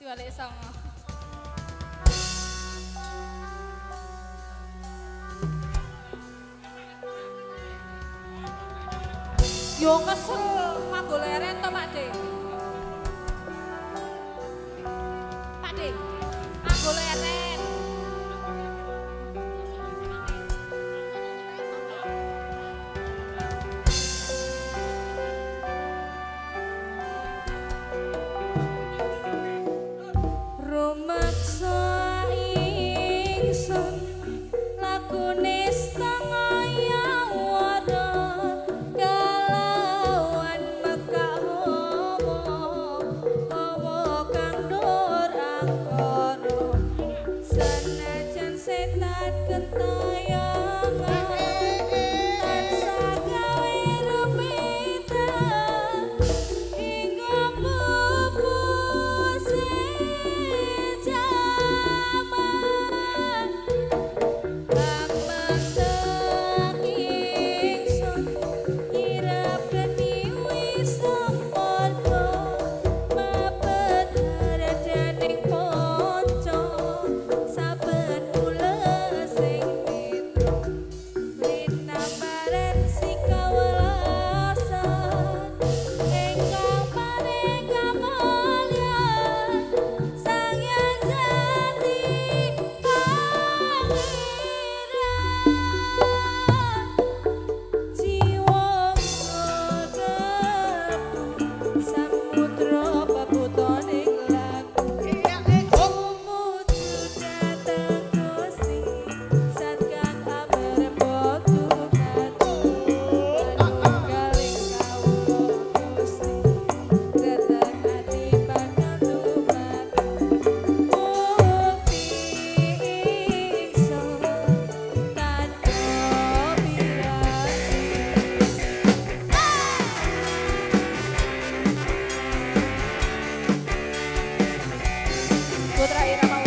Diwalik songo. Yo kesel nganggo leren to Pak De. Pak De, nganggo leren. Rumaksa ingsun lakune setengah wara kalawan mekak hawa kang nur angkara senajan setan kentayangan tansah gawe rumita hingga pupuse jaman lambang ingsun irap geni wis padha mabet radaning kanca saben kula sing mitra linambaran sikawelasan ingkang paring kamulyan sang Hyang Jati Pangeran jiwa ngedepu samudra peputaning laku umuju dateng Gusti sat kang amerembotu katu manunggaling kawula Gusti dateng ati bakal lumaku mukti ingsun tanpa birati Putra Irama